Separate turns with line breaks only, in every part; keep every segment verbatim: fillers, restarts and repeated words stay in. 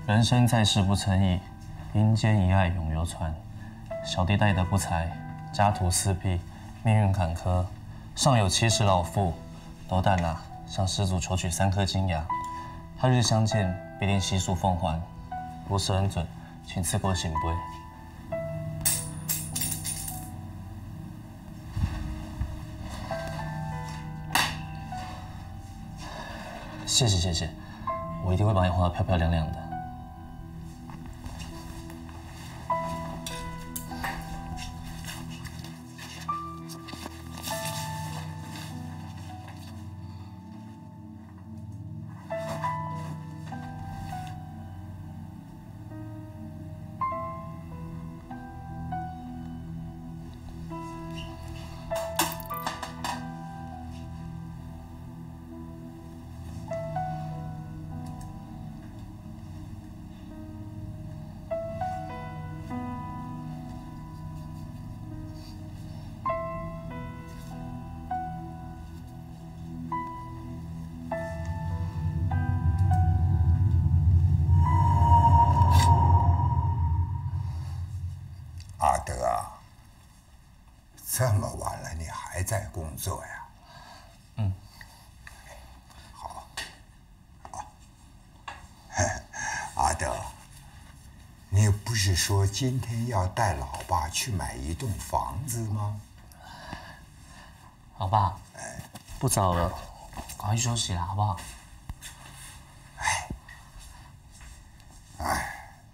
人生在世不称意，阴间一爱永流传。小弟带的不才，家徒四壁，命运坎坷。上有七十老妇，斗胆啊，向施主求取三颗金牙。他日相见，必定悉数奉还。若是恩准，请赐过醒杯。 谢谢谢谢，我一定会把你画得漂漂亮亮的。
阿德啊，这么晚了，你还在工作呀？
嗯。
好，好。阿德，你不是说今天要带老爸去买一栋房子吗？
老爸，哎，不早了，赶快去休息啦，好不好？
哎，哎。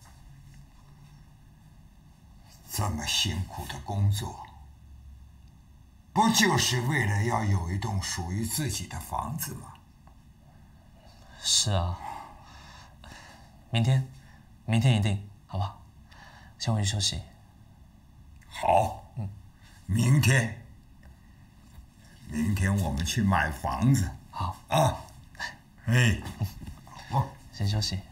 这么辛苦的工作，不就是为了要有一栋属于自己的房子吗？
是啊，明天，明天一定，好不好？先回去休息。
好，嗯，明天，明天我们去买房子。
好
啊，哎，
好，先休息。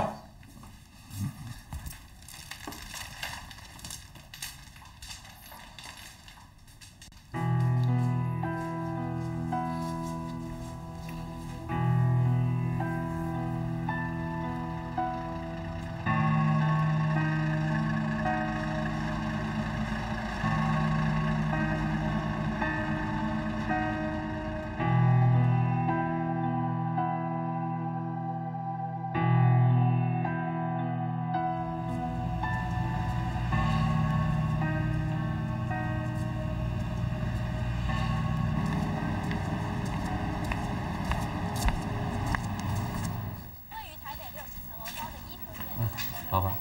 老板，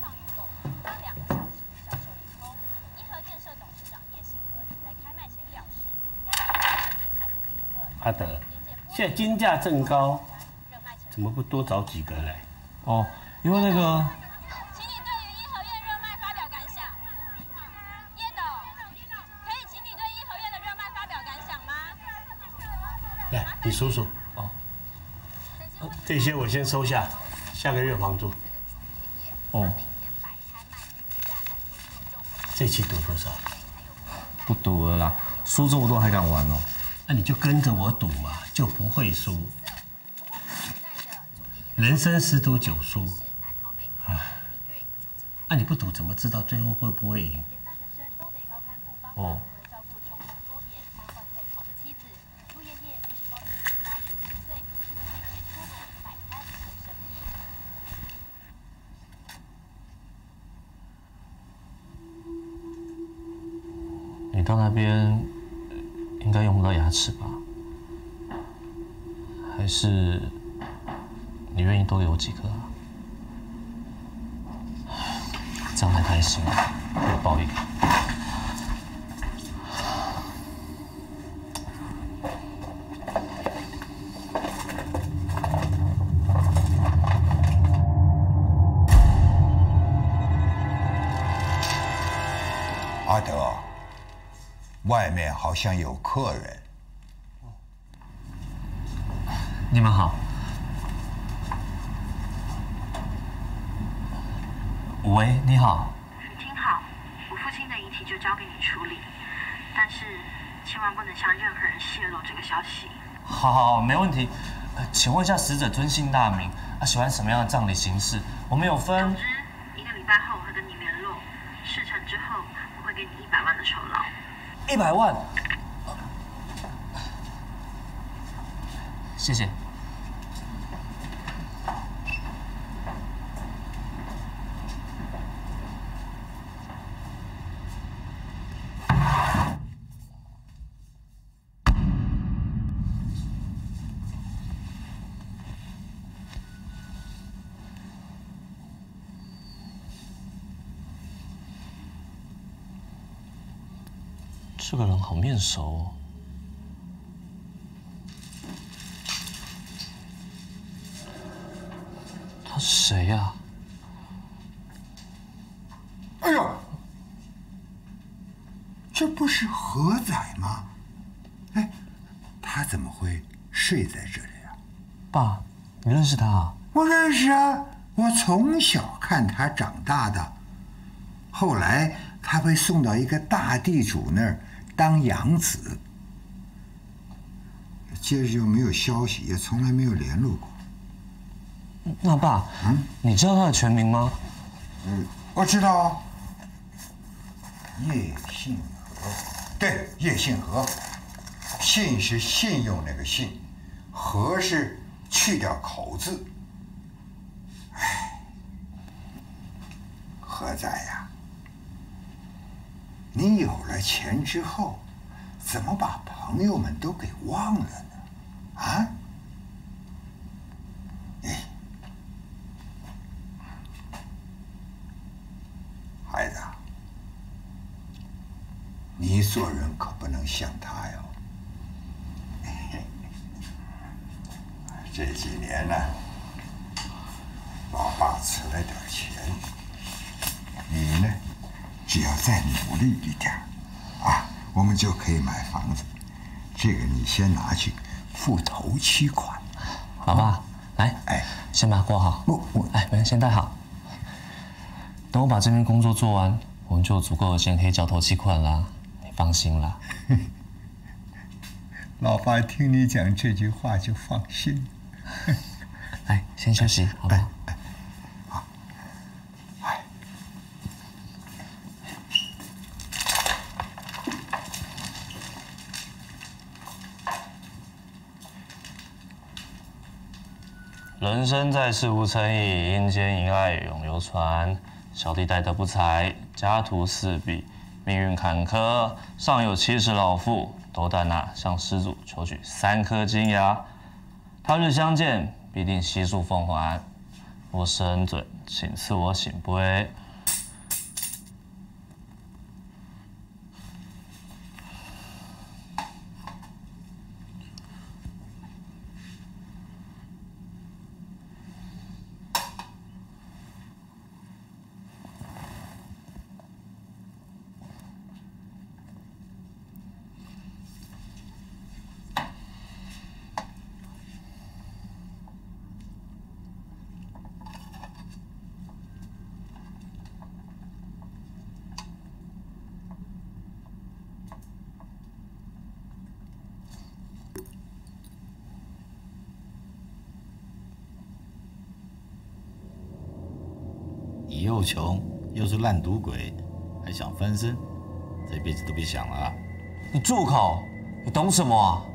阿德，现在金价正高，怎么不多找几个来？
哦，因为那个，
请你对于颐和园热卖发表感想。叶董，可以请你对颐和园的热卖发表感想吗？
来，你数数哦。这些我先收下，下个月房租。
哦，
这期赌多少？
不赌了啦，输这么多还敢玩哦？
那、啊、你就跟着我赌嘛，就不会输。人生十赌九输，啊，那、啊、你不赌怎么知道最后会不会赢？
哦。 你到那边应该用不到牙齿吧？还是你愿意多给我几颗啊？这样太开心了，我抱一个。
阿德。 外面好像有客人。
你们好。喂，你好。
挺好，我父亲的遗体就交给你处理，但是千万不能向任何人泄露这个消息。
好，好，好，没问题。呃，请问一下死者尊姓大名？啊， 他喜欢什么样的葬礼形式？我们有分。
总之，一个礼拜后我会跟你联络，事成之后我会给你一百万的酬劳。
一百万。谢谢。这个人好面熟哦。他是谁呀？
哎呦，这不是何仔吗？哎，他怎么会睡在这里啊？
爸，你认识他啊？
我认识啊，我从小看他长大的。后来他被送到一个大地主那儿当养子，接着就没有消息，也从来没有联络过。
那爸，嗯，你知道他的全名吗？
嗯，我知道啊。叶信和，对，叶信和，信是信用那个信，和是去掉口字。哎，何仔呀，你有了钱之后，怎么把朋友们都给忘了呢？啊？哎，孩子，你做人可不能像他哟。这几年呢，老爸存了点钱，你呢，只要再努力一点，啊，我们就可以买房子。这个你先拿去付头期款。
好爸，来，
哎，
先把它挂好。
我我
哎，没人先戴好。等我把这边工作做完，我们就有足够的钱可以缴头期款啦。你放心啦。
老爸听你讲这句话就放心。
来，先休息，好吧？
哎，好。哎。
人生在世无成意，阴间一爱永流传。小弟待得不才，家徒四壁，命运坎坷。上有七十老妇，斗胆啊向施主求取三颗金牙。他日相见，必定悉数奉还。若是恩准，请赐我醒杯。
你又穷又是烂赌鬼，还想翻身，这辈子都别想了啊！
你住口！你懂什么啊？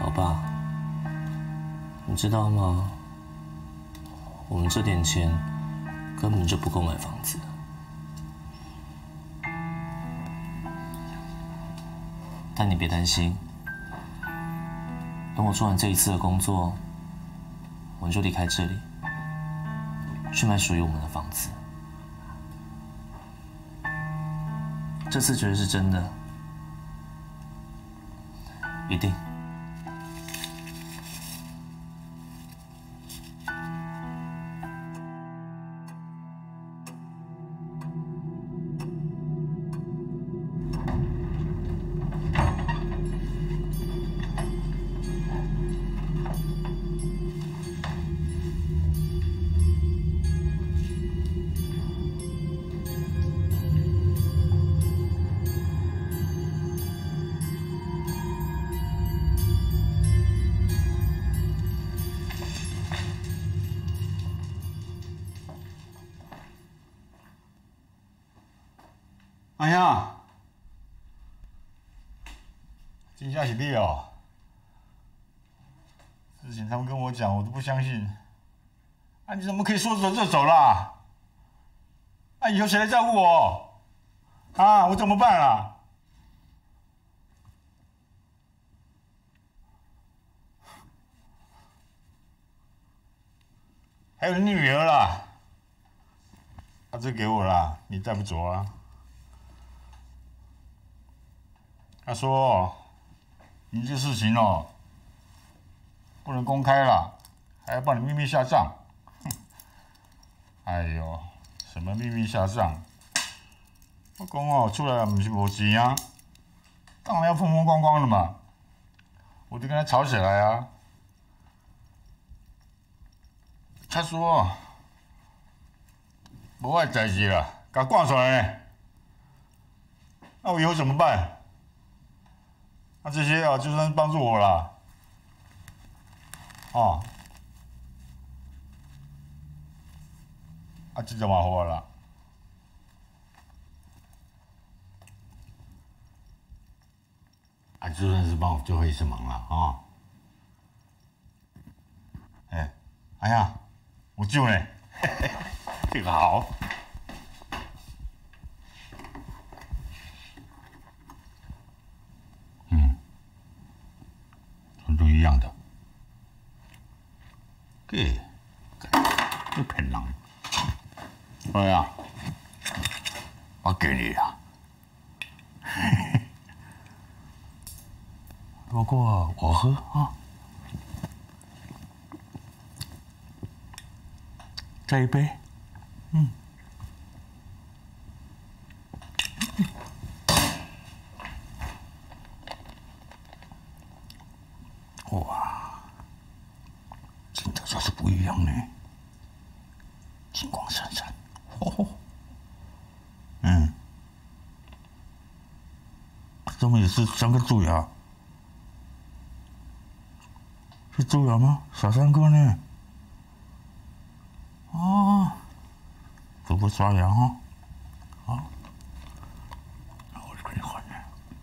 老爸，你知道吗？我们这点钱根本就不够买房子。但你别担心，等我做完这一次的工作，我们就离开这里，去买属于我们的房子。这次绝对是真的，一定。
哎呀，真下是你哦！之前他们跟我讲，我都不相信。啊，你怎么可以说走就走啦？啊，以后谁来照顾我？啊，我怎么办啊？还有你女儿啦，啊，这给我啦，你带不走啊？他说：“你这事情哦，不能公开了，还要帮你秘密下葬。”哎呦，什么秘密下葬？我讲哦，出来不是无钱啊，当然要风风光光的嘛。我就跟他吵起来啊。他说：“无爱代志啦，给他挂出来呢。那我以后怎么办？”那、啊、这些啊，就算是帮助我啦，哦，啊，这就麻烦了。啊，就算是帮我最后一次忙了啊。哦、哎，哎呀，我救呢，这个好。都一样的，给，你骗人！哎呀，我给你啊！不过我喝啊，这一杯，嗯。哇，真的就是不一样呢，金光闪闪，哦，嗯，怎么也是三个蛀牙？是蛀牙吗？少三个呢？啊，都不刷牙哈，好，那我就给你换了。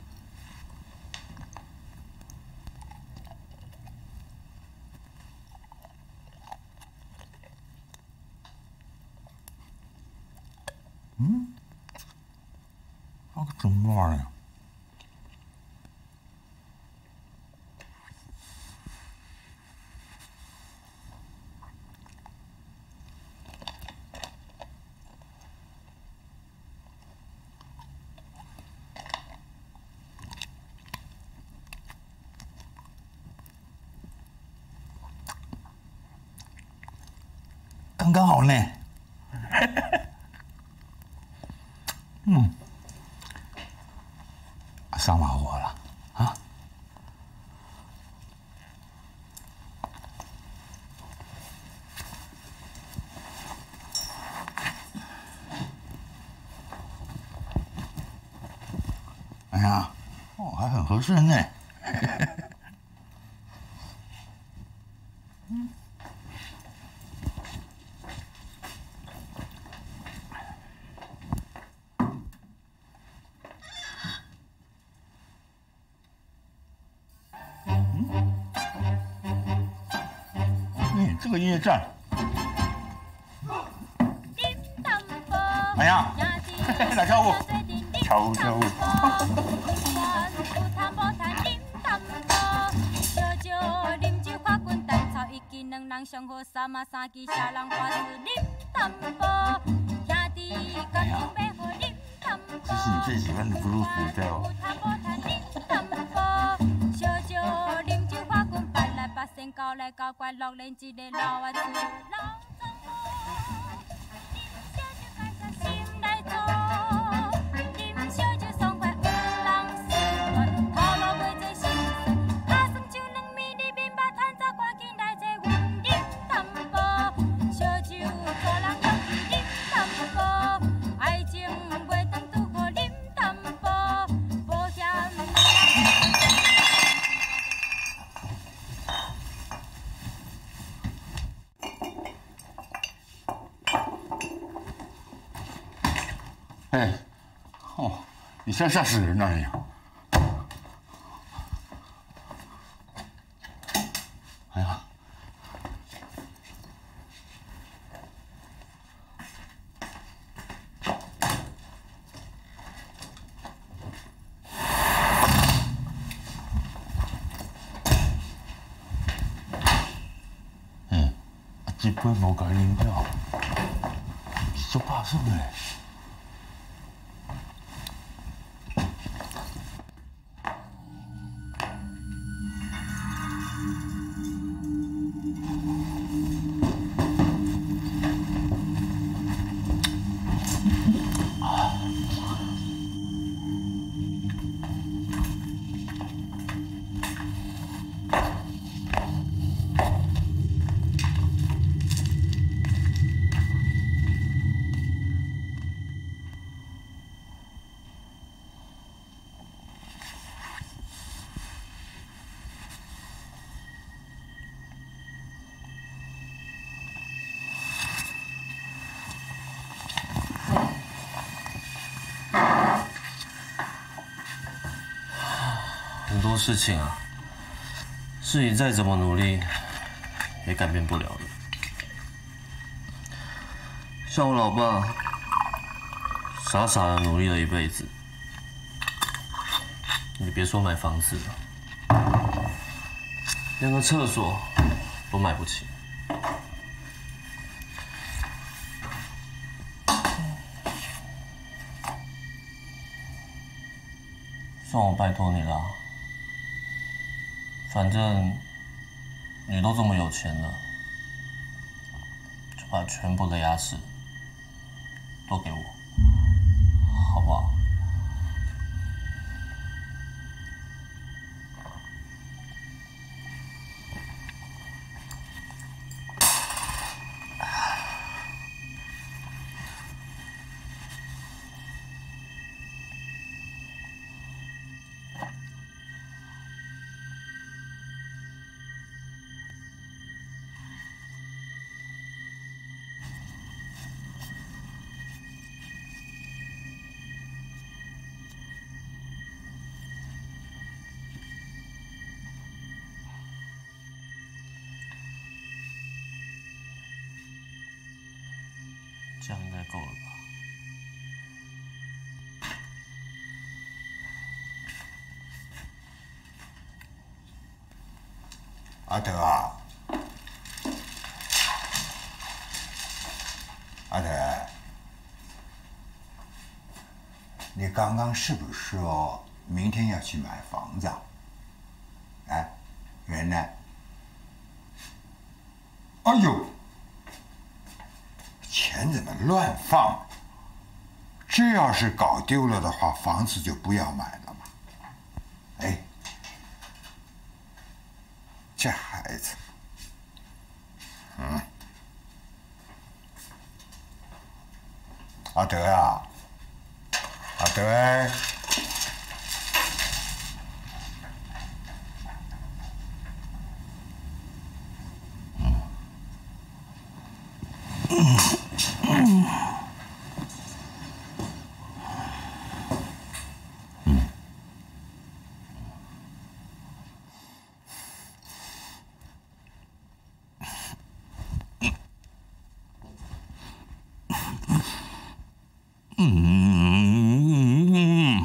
嗯，那个怎么玩呀？刚刚好呢。嗯，伤麻我了啊！哎呀，哦，还很合身呢。嗯。嗯这个音乐站。哎呀，来跳舞，跳舞跳舞。两人相好，三马三支，下人花枝啉淡薄，兄弟甲兄妹好啉淡薄。这是你最喜欢的布鲁斯调。小酒啉酒花棍，摆来八仙搞来搞怪，六年一个老啊厝老总喝，啉小酒开心来做，啉小酒爽快有人喜欢，头路袂做心酸，下算酒两米里面把趁早赶紧来坐阮啉淡薄，小酒做人讲啉淡薄，爱情袂当拄好啉淡薄，保险。哎，哦，你像吓死人了你！哎呀，嗯，一杯无甲啉掉，足怕酸的。
很多事情啊，是你再怎么努力也改变不了的。像我老爸，傻傻的努力了一辈子，你别说买房子了，连个厕所都买不起。算我拜托你了。反正你都这么有钱了，就把全部的牙齿都给我，好不好？这样应该够了吧？
阿德啊，阿德，你刚刚是不是说明天要去买房子啊？哎，原来，哎呦！钱怎么乱放？这要是搞丢了的话，房子就不要买了嘛。哎，这孩子，嗯，阿德啊，阿德哎。
嗯。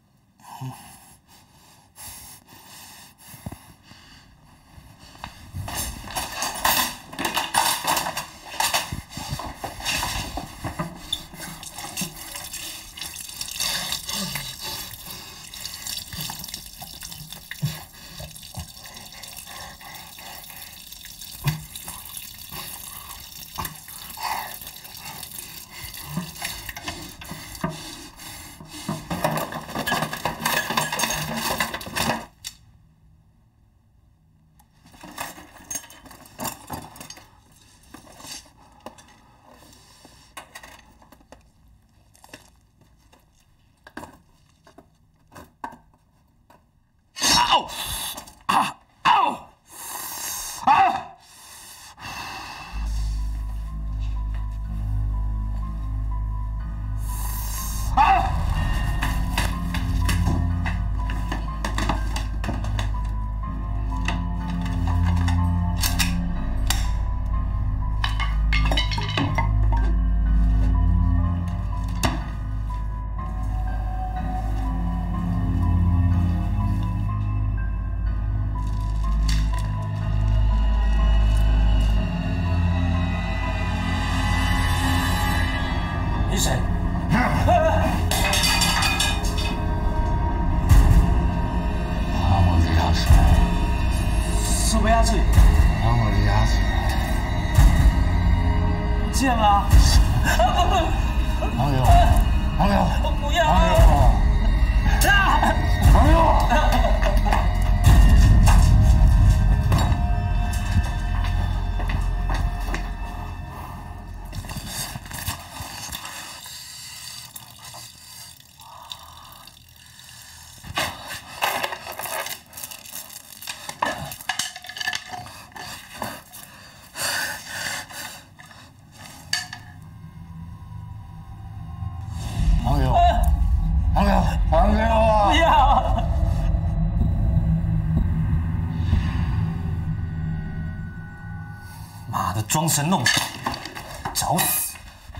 装神弄鬼，找死！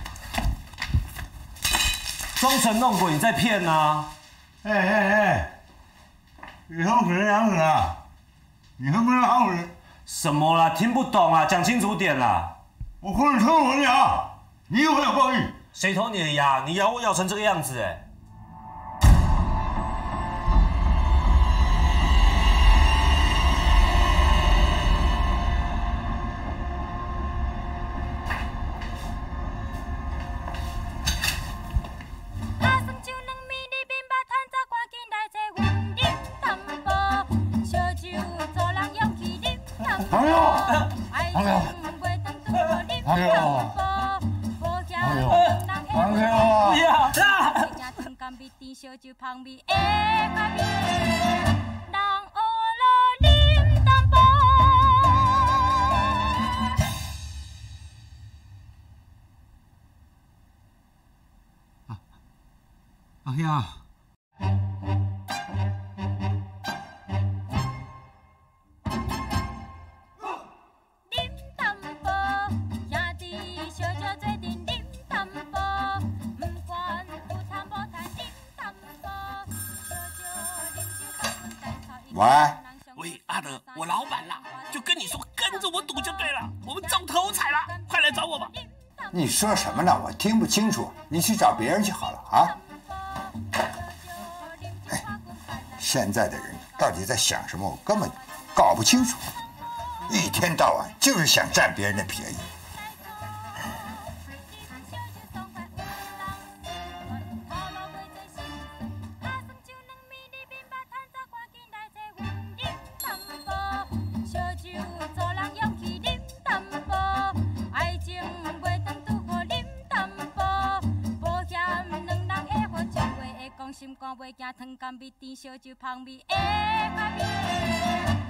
装神弄鬼，你在骗啊！
哎哎哎，你喝水两水啊？你喝不能喝水？
什么啦？听不懂啊！讲清楚点啦！
我喝你偷我的牙，你有没有报应？
谁偷你的牙？你咬我咬成这个样子哎！
朋友，朋友，朋友，朋友，朋友啊！
不要！
哎呀！ 喂，
喂，阿德，我老板啦，就跟你说跟着我赌就对了，我们中头彩了，快来找我吧。
你说什么呢？我听不清楚，你去找别人去好了啊。哎，现在的人到底在想什么？我根本搞不清楚，一天到晚就是想占别人的便宜。
心肝袂惊，糖柑蜜甜烧酒香味的咖啡。